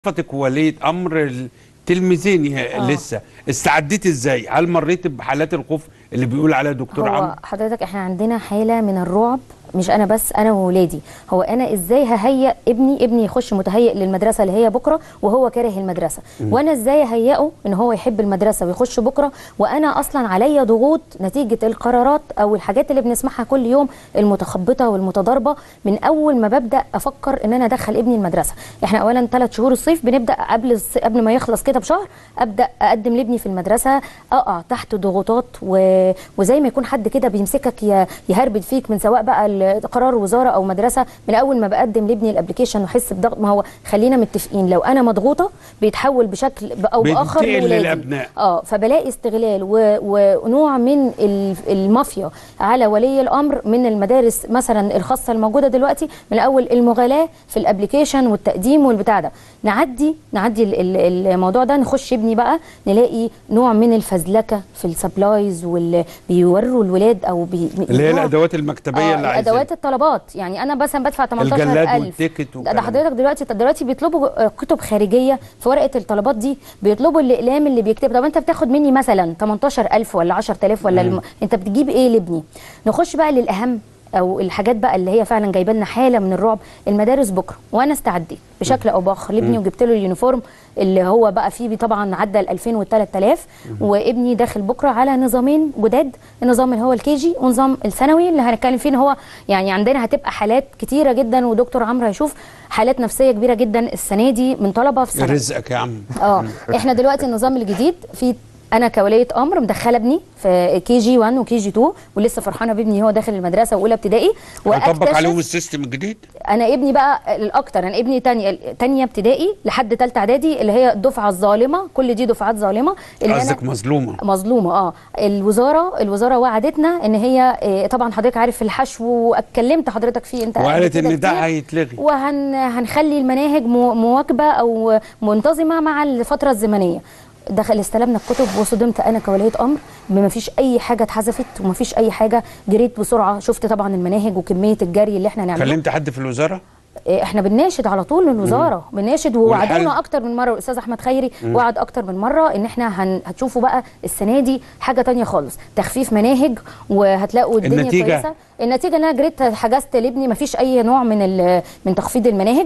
صفتك ولية امر التلميذين لسه استعديت ازاي؟ هل مريت بحالات الخوف اللي بيقول عليها دكتور عمرو؟ هو حضرتك احنا عندنا حاله من الرعب، مش انا بس، انا وولادي. هو انا ازاي ههيئ ابني يخش متهيئ للمدرسه اللي هي بكره وهو كاره المدرسه، وانا ازاي اهيئه ان هو يحب المدرسه ويخش بكره وانا اصلا عليا ضغوط نتيجه القرارات او الحاجات اللي بنسمعها كل يوم المتخبطه والمتضاربه من اول ما ببدا افكر ان انا ادخل ابني المدرسه. احنا اولا 3 شهور الصيف بنبدا قبل ما يخلص كده بشهر ابدا اقدم لابني في المدرسه، اقع تحت ضغوطات وزي ما يكون حد كده بيمسكك يهربد فيك، من سواء بقى قرار وزاره او مدرسه. من اول ما بقدم لابني الابلكيشن واحس بضغط، ما هو خلينا متفقين لو انا مضغوطه بيتحول بشكل او باخر للابناء. فبلاقي استغلال ونوع من المافيا على ولي الامر من المدارس مثلا الخاصه الموجوده دلوقتي، من اول المغالاه في الابلكيشن والتقديم والبتاع ده. نعدي الموضوع ده، نخش ابني بقى نلاقي نوع من الفزلكه في السبلايز، واللي بيوروا الولاد او اللي هي الادوات المكتبيه اللي عايزين ادوات الطلبات. يعني انا مثلا بدفع 18,000 الجلاد والتيكت ده حضرتك دلوقتي بيطلبوا كتب خارجيه في ورقه الطلبات دي، بيطلبوا الاقلام اللي بيكتب. طب انت بتاخد مني مثلا 18,000 ولا 10,000 ولا انت بتجيب ايه لابني؟ نخش بقى للاهم او الحاجات بقى اللي هي فعلا جايبه لنا حاله من الرعب. المدارس بكره، وانا استعديت بشكل او باخر لابني وجبت له اليونيفورم اللي هو بقى فيه طبعا عدى ال 2000 وال 3000. وابني داخل بكره على نظامين جداد، النظام اللي هو الكي جي ونظام الثانوي اللي هنتكلم فيه. ان هو يعني عندنا هتبقى حالات كتيره جدا، ودكتور عمرو هيشوف حالات نفسيه كبيره جدا السنه دي من طلبه في ثانوي. رزقك يا عم. احنا دلوقتي النظام الجديد في انا كوليه امر مدخله ابني في كي جي 1 وكي جي 2، ولسه فرحانه بابني هو داخل المدرسه واولى ابتدائي. هيطبق عليهم السيستم الجديد. انا ابني بقى الاكتر، انا ابني تانية ابتدائي لحد ثالثه اعدادي، اللي هي الدفعه الظالمه. كل دي دفعات ظالمه. قصدك مظلومه. الوزاره وعدتنا ان هي طبعا حضرتك عارف الحشو، واتكلمت حضرتك فيه انت، وقالت ان ده هيتلغي، وهنخلي المناهج مواكبه او منتظمه مع الفتره الزمنيه. استلمنا الكتب وصدمت انا كوليه امر بما فيش اي حاجه اتحذفت وما فيش اي حاجه. جريت بسرعه، شفت طبعا المناهج وكميه الجري اللي احنا نعمله. كلمت حد في الوزاره؟ احنا بنناشد على طول الوزاره، بنناشد، ووعدونا اكتر من مره. الاستاذ احمد خيري وعد اكتر من مره ان احنا هتشوفوا بقى السنه دي حاجه ثانيه خالص، تخفيف مناهج، وهتلاقوا الدنيا كويسه. النتيجه ان انا جريت حجزت لابني ما فيش اي نوع من تخفيض المناهج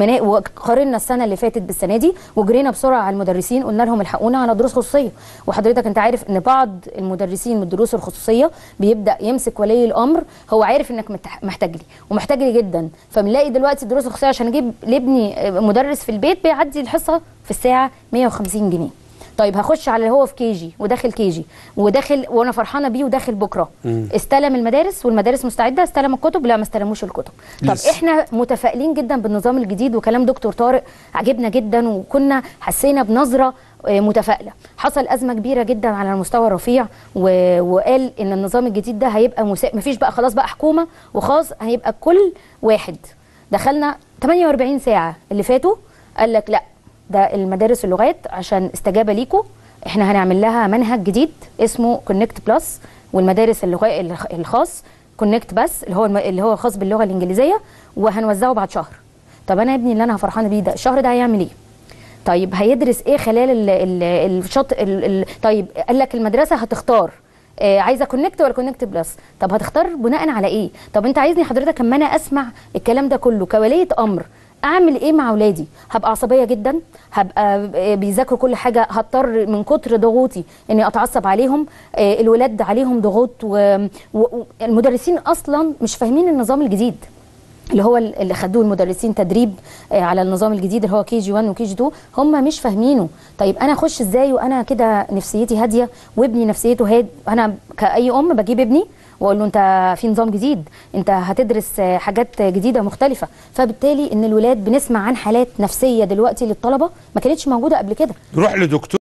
وقارنا السنه اللي فاتت بالسنه دي، وجرينا بسرعه على المدرسين قلنا لهم الحقونا على دروس خصوصيه. وحضرتك انت عارف ان بعض المدرسين من الدروس الخصوصيه بيبدا يمسك ولي الامر، هو عارف انك محتاج لي ومحتاج لي جدا، فبنلاقي دلوقتي الدروس الخصوصيه عشان اجيب لابني مدرس في البيت بيعدي الحصه في الساعه 150 جنيه. طيب هخش على اللي هو في كي جي وداخل كي جي وداخل وانا فرحانه بيه وداخل بكره. استلم المدارس والمدارس مستعده، استلم الكتب؟ لا، ما استلموش الكتب. طب احنا متفائلين جدا بالنظام الجديد، وكلام دكتور طارق عجبنا جدا، وكنا حسينا بنظره متفائله. حصل ازمه كبيره جدا على المستوى الرفيع، وقال ان النظام الجديد ده هيبقى مفيش بقى خلاص بقى حكومه وخاص، هيبقى كل واحد. دخلنا 48 ساعه اللي فاتوا قال لك لا، ده المدارس اللغات عشان استجابه ليكوا احنا هنعمل لها منهج جديد اسمه كونكت بلس، والمدارس الخاص كونكت بس اللي هو خاص باللغه الانجليزيه، وهنوزعه بعد شهر. طب انا ابني اللي انا فرحانه بيه ده الشهر ده هيعمل ايه؟ طيب هيدرس ايه خلال طيب قال لك المدرسه هتختار عايزه كونكت ولا كونكت بلس. طب هتختار بناء على ايه؟ طب انت عايزني حضرتك اما انا اسمع الكلام ده كله كوليه امر اعمل ايه مع اولادي؟ هبقى عصبيه جدا، هبقى بيذاكروا كل حاجه، هضطر من كتر ضغوطي اني اتعصب عليهم. الولاد عليهم ضغوط، والمدرسين اصلا مش فاهمين النظام الجديد اللي هو اللي خدوه المدرسين تدريب على النظام الجديد اللي هو كي جي 1 وكي جي 2، هم مش فاهمينه. طيب انا اخش ازاي وانا كده نفسيتي هاديه وابني نفسيته هاد؟ انا كاي ام بجيب ابني واقول له انت في نظام جديد، انت هتدرس حاجات جديده مختلفه. فبالتالي ان الولاد بنسمع عن حالات نفسيه دلوقتي للطلبه ما كانتش موجوده قبل كده. روح لدكتور